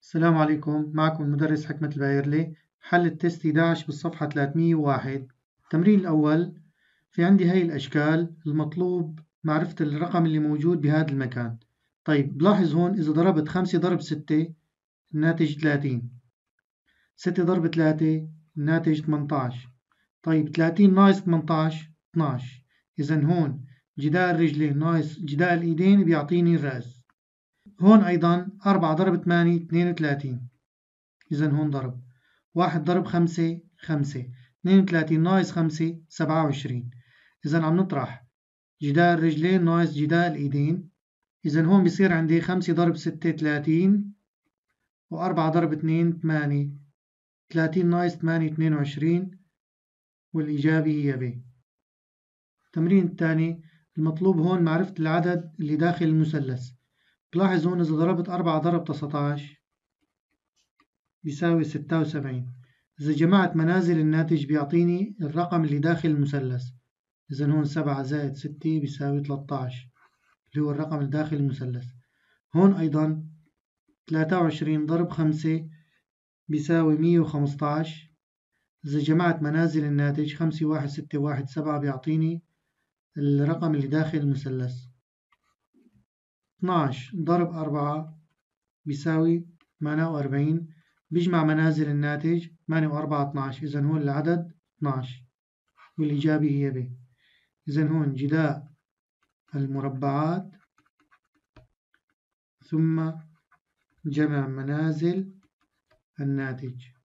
السلام عليكم، معكم المدرس حكمة البايرلي. حل التست 11 بالصفحة 301. التمرين الأول، في عندي هاي الأشكال، المطلوب معرفة الرقم اللي موجود بهذا المكان. طيب بلاحظ هون إذا ضربت 5 ضرب 6 الناتج 30، 6 ضرب 3 الناتج 18. طيب 30 ناقص 18 12. إذا هون جداء الرجلين ناقص جداء الإيدين بيعطيني الرأس. هون أيضا 4 ضرب 8 32. إذا هون ضرب 1 ضرب 5 5، 32 ناقص 5 27. إذا عم نطرح جداء الرجلين ناقص جداء الإيدين. إذا هون بصير عندي 5 ضرب 6 30، و4 ضرب 2 8. 30 ناقص 8 22، والإجابة هي ب. التمرين الثاني، المطلوب هون معرفة العدد اللي داخل المثلث. بلاحظ هون إذا ضربت 4 ضرب 19 بيساوي 76. إذا جمعت منازل الناتج بيعطيني الرقم اللي داخل المثلث. إذا هون 7 زائد 6 بيساوي 13 اللي هو الرقم اللي داخل المثلث. هون أيضا 23 ضرب 5 بيساوي 115. إذا جمعت منازل الناتج 5 1 6 1 7 بيعطيني الرقم اللي داخل المثلث. 12 ضرب 4 بيساوي 48. بيجمع منازل الناتج 8 و4 12. إذا هون العدد 12 والإجابة هي ب. إذا هون جداء المربعات ثم جمع منازل الناتج.